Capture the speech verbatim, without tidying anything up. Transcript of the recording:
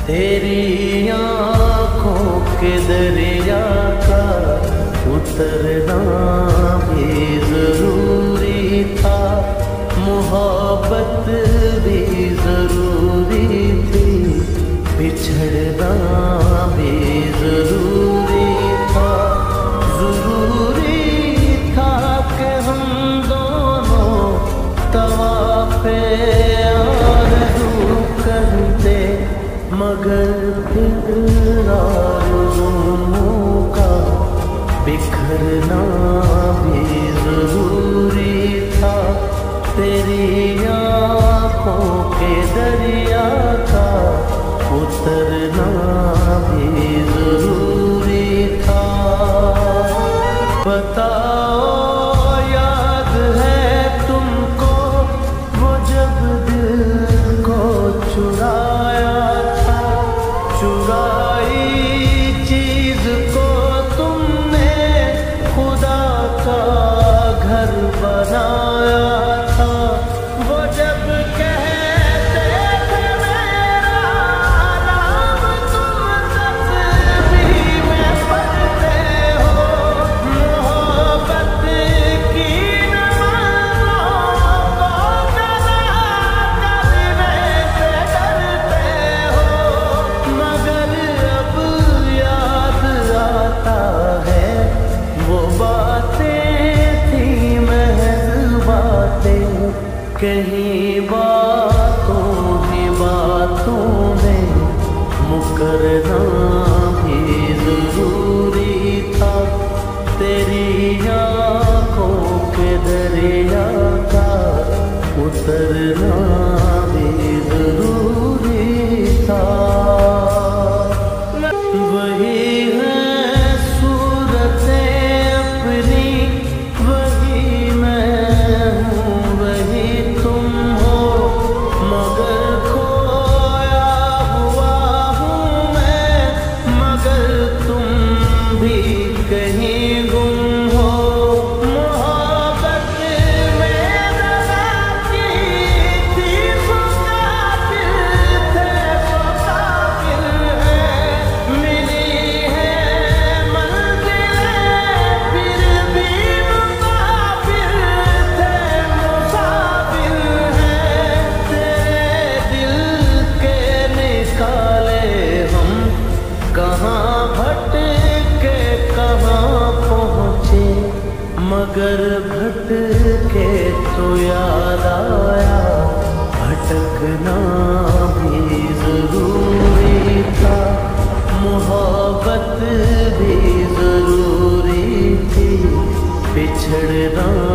तेरी आँखों के दरिया का उतरना भी जरूरी था, मोहब्बत भी जरूरी थी, बिछड़ना भी जरूरी था। जरूरी था कि हम दोनों तवाफ़े आरज़ू करते, मगर फिर आरज़ुओं का बिखरना भी जरूरी था। तेरी आँखों के दरिया का उतरना भी जरूरी था। बताओ याद है तुमको वो जब दिल को चुराया था, चुराई चीज को तुमने खुदा का घर बनाया था। वो जब कहते थे मेरा नाम तुम तस्वीर में पढ़ते हो, मोहब्बत की नमाज़ों को कज़ा करने से डरते हो। मगर अब याद आता है वो बातें थी महज़ बातें, कहीं बातों ही बातों में मुकरना भी जरूरी था। तेरी आँखों के दरिया का उतरना भी जरूरी था। वही है सूरतें अपनी, वही मैं हूँ वही तुम हो, मगर खोया हुआ हूँ मैं, मगर तुम भी कहीं गुम हो। मोहब्बत में दगा की थी सो कातिल थे, सो कातिल है, मिली है मंजिलें फिर भी मुसाफिर थे, मुसाफिर हैं। तेरे दिल के निकाले हम कहाँ भटके कहाँ पहुँचे, मगर भटके तो याद आया भटकना भी जरूरी था। मोहब्बत भी जरूरी थी, बिछड़ना